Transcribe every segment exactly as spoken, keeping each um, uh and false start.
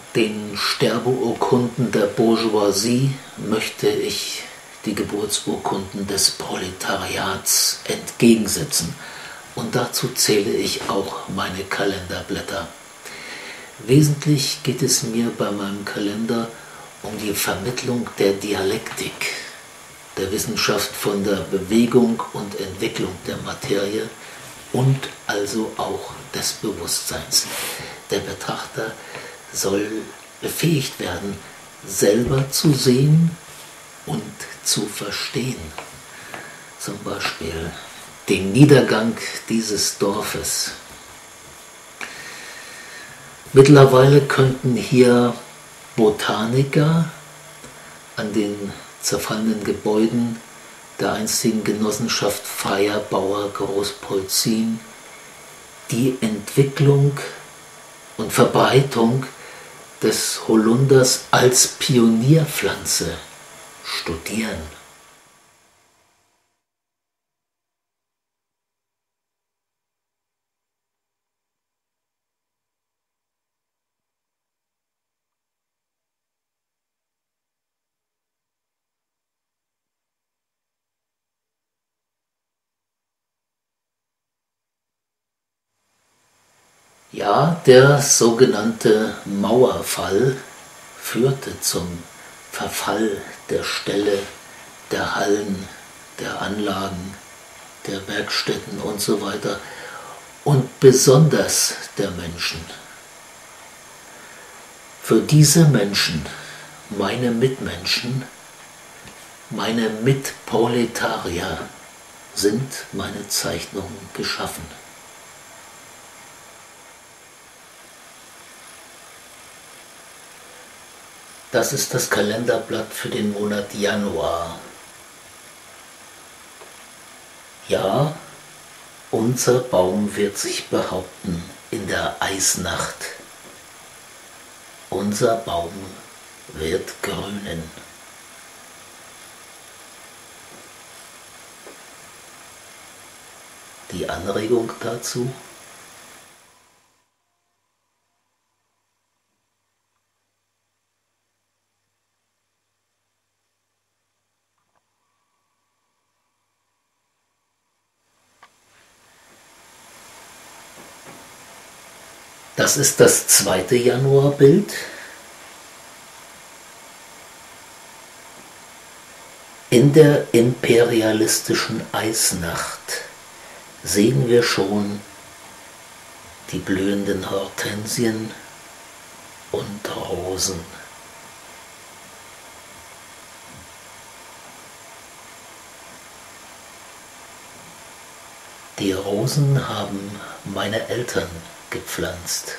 Den Sterbeurkunden der Bourgeoisie möchte ich die Geburtsurkunden des Proletariats entgegensetzen. Und dazu zähle ich auch meine Kalenderblätter. Wesentlich geht es mir bei meinem Kalender um die Vermittlung der Dialektik, der Wissenschaft von der Bewegung und Entwicklung der Materie und also auch des Bewusstseins. Der Betrachter soll befähigt werden, selber zu sehen und zu verstehen. Zum Beispiel den Niedergang dieses Dorfes. Mittlerweile könnten hier Botaniker an den zerfallenen Gebäuden der einstigen Genossenschaft Freier Bauer Großpolzin die Entwicklung und Verbreitung des Holunders als Pionierpflanze studieren. Ja, der sogenannte Mauerfall führte zum Verfall der Ställe, der Hallen, der Anlagen, der Werkstätten und so weiter und besonders der Menschen. Für diese Menschen, meine Mitmenschen, meine Mitproletarier, sind meine Zeichnungen geschaffen. Das ist das Kalenderblatt für den Monat Januar. Ja, unser Baum wird sich behaupten in der Eisnacht. Unser Baum wird grünen. Die Anregung dazu: Das ist das zweite Januarbild. In der imperialistischen Eisnacht sehen wir schon die blühenden Hortensien und Rosen. Die Rosen haben meine Eltern gepflanzt.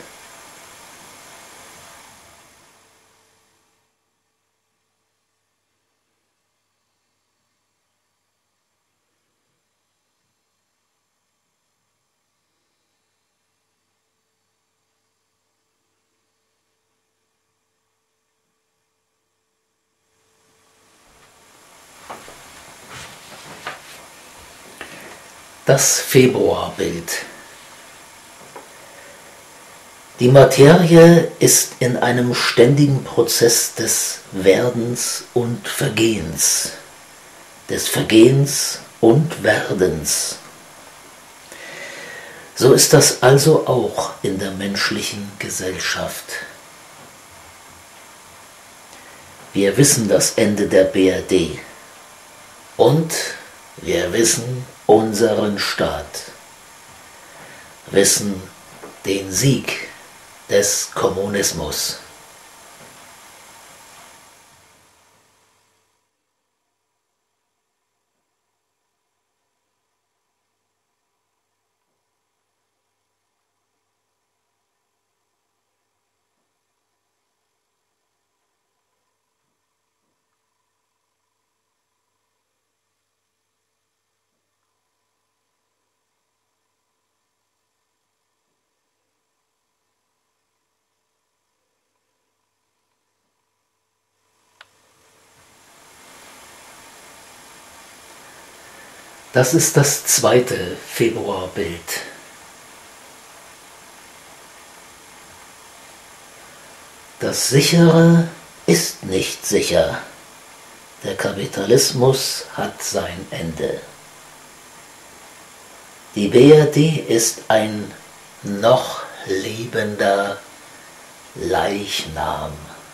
Das Februarbild. Die Materie ist in einem ständigen Prozess des Werdens und Vergehens, des Vergehens und Werdens. So ist das also auch in der menschlichen Gesellschaft. Wir wissen das Ende der B R D und wir wissen unseren Staat, wissen den Sieg des Kommunismus. Das ist das zweite Februarbild. Das Sichere ist nicht sicher. Der Kapitalismus hat sein Ende. Die B R D ist ein noch lebender Leichnam.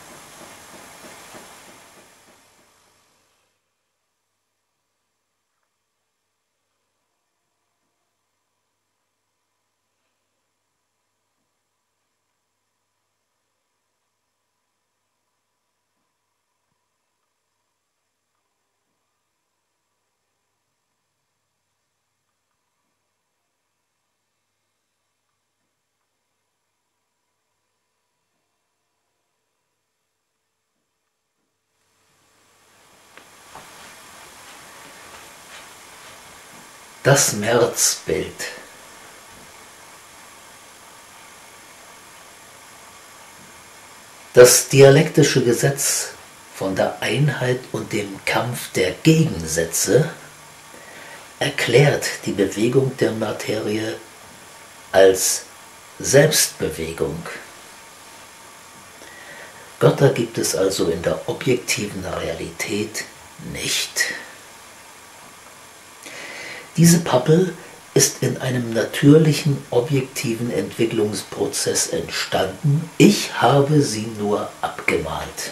Das Märzbild. Das dialektische Gesetz von der Einheit und dem Kampf der Gegensätze erklärt die Bewegung der Materie als Selbstbewegung. Götter gibt es also in der objektiven Realität nicht. Diese Pappel ist in einem natürlichen, objektiven Entwicklungsprozess entstanden. Ich habe sie nur abgemalt.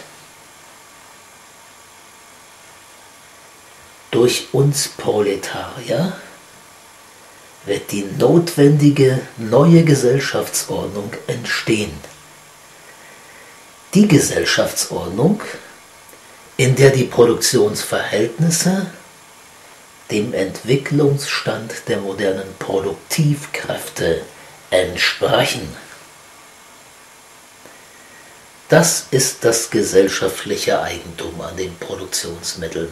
Durch uns Proletarier wird die notwendige neue Gesellschaftsordnung entstehen. Die Gesellschaftsordnung, in der die Produktionsverhältnisse dem Entwicklungsstand der modernen Produktivkräfte entsprechen. Das ist das gesellschaftliche Eigentum an den Produktionsmitteln.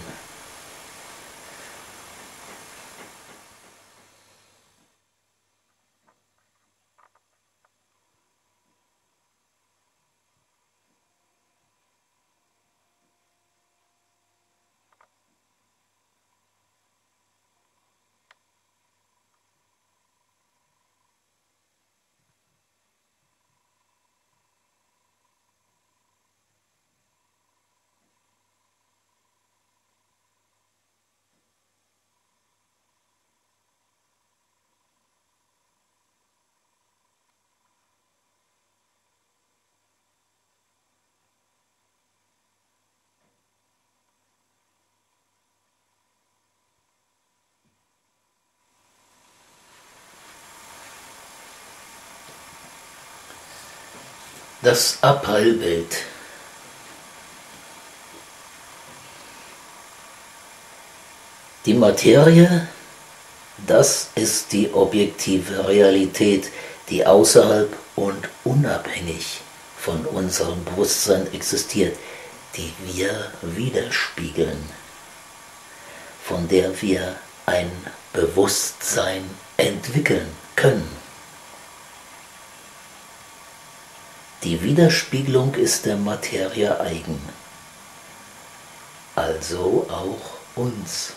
Das Aprilbild. Die Materie, das ist die objektive Realität, die außerhalb und unabhängig von unserem Bewusstsein existiert, die wir widerspiegeln, von der wir ein Bewusstsein entwickeln können. Die Widerspiegelung ist der Materie eigen, also auch uns.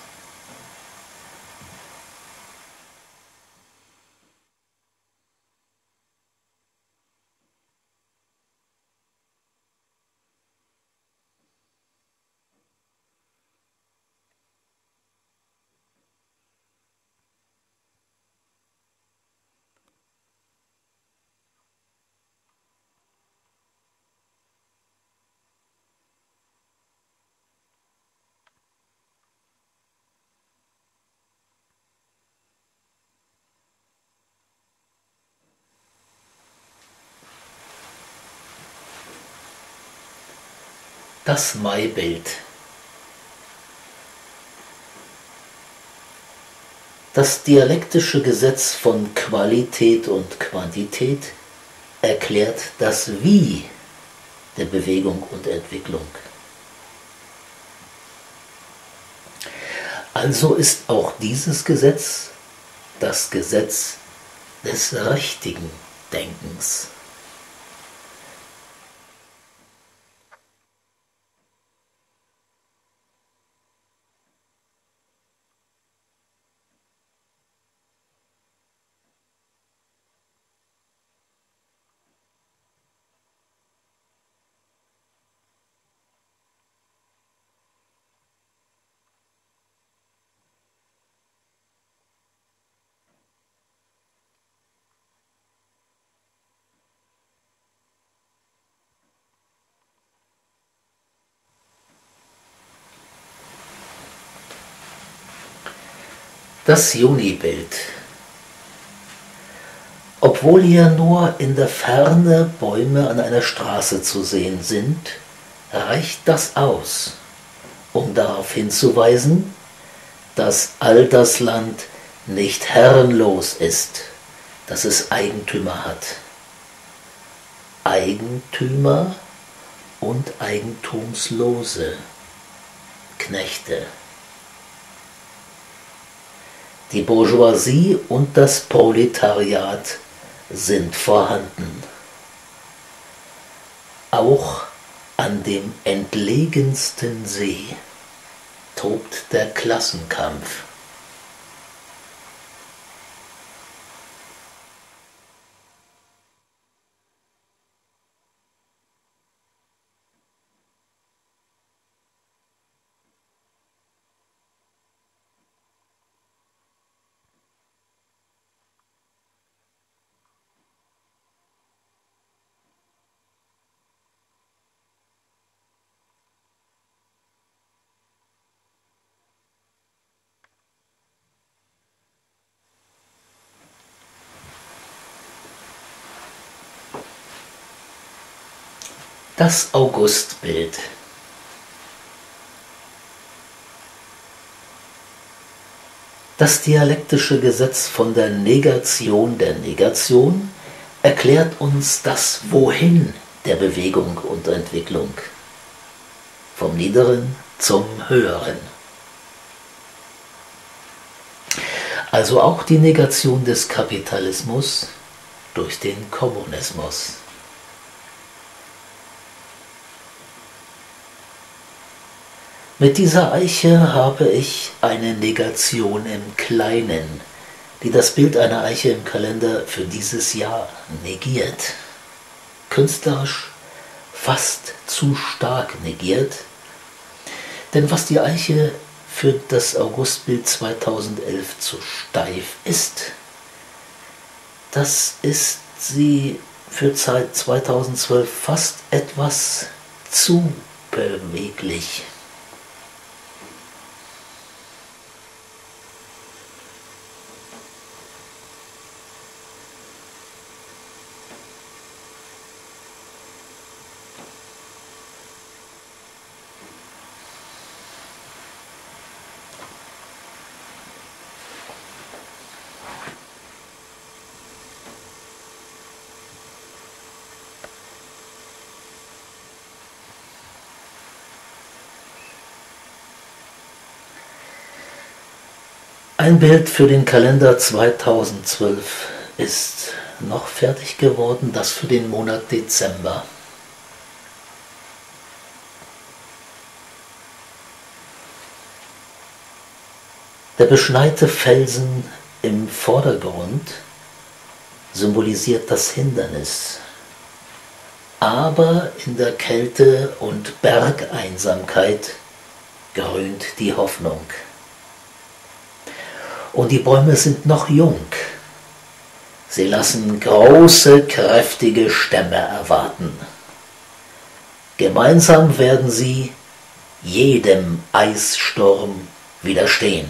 Das Maibild. Das dialektische Gesetz von Qualität und Quantität erklärt das Wie der Bewegung und Entwicklung. Also ist auch dieses Gesetz das Gesetz des richtigen Denkens. Das Junibild. Obwohl hier nur in der Ferne Bäume an einer Straße zu sehen sind, reicht das aus, um darauf hinzuweisen, dass all das Land nicht herrenlos ist, dass es Eigentümer hat. Eigentümer und Eigentumslose, Knechte. Die Bourgeoisie und das Proletariat sind vorhanden. Auch an dem entlegensten See tobt der Klassenkampf. Das Augustbild. Das dialektische Gesetz von der Negation der Negation erklärt uns das Wohin der Bewegung und Entwicklung, vom Niederen zum Höheren. Also auch die Negation des Kapitalismus durch den Kommunismus. Mit dieser Eiche habe ich eine Negation im Kleinen, die das Bild einer Eiche im Kalender für dieses Jahr negiert. Künstlerisch fast zu stark negiert, denn was die Eiche für das Augustbild zweitausendelf zu steif ist, das ist sie für zweitausendzwölf fast etwas zu beweglich. Ein Bild für den Kalender zweitausendzwölf ist noch fertig geworden, das für den Monat Dezember. Der beschneite Felsen im Vordergrund symbolisiert das Hindernis, aber in der Kälte und Bergeinsamkeit grünt die Hoffnung. Und die Bäume sind noch jung. Sie lassen große, kräftige Stämme erwarten. Gemeinsam werden sie jedem Eissturm widerstehen.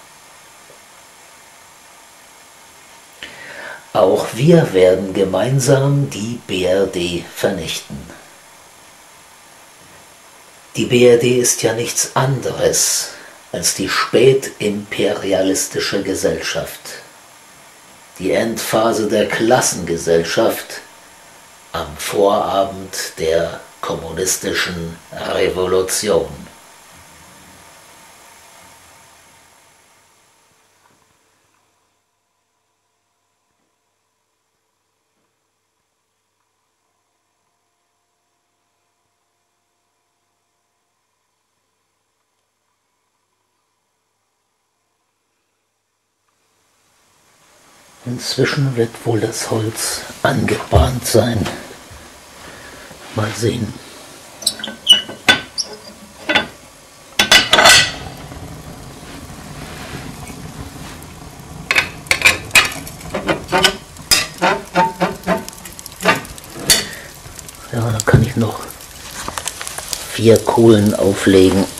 Auch wir werden gemeinsam die B R D vernichten. Die B R D ist ja nichts anderes als die spätimperialistische Gesellschaft, die Endphase der Klassengesellschaft am Vorabend der kommunistischen Revolution. Inzwischen wird wohl das Holz angebahnt sein. Mal sehen. Ja, da kann ich noch vier Kohlen auflegen.